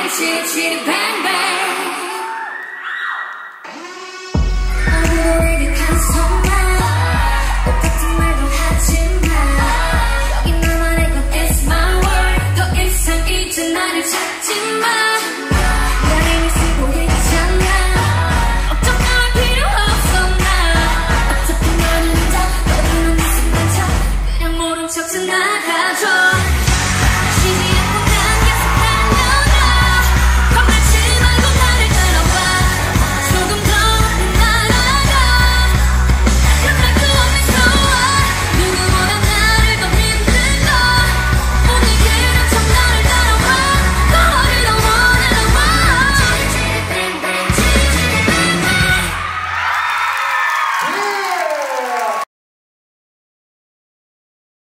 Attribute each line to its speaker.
Speaker 1: 치리 치리 뱅뱅 아무도 내게 간섭마 똑같은 말도 하지마 여기 나만의 것 It's my world 더 이상 이제 나를 찾지마 난 이미 쓰고 있잖아 걱정할 필요 없어 나 어차피 너는 혼자 너는 있으면 자 그냥 모른 척 지나가줘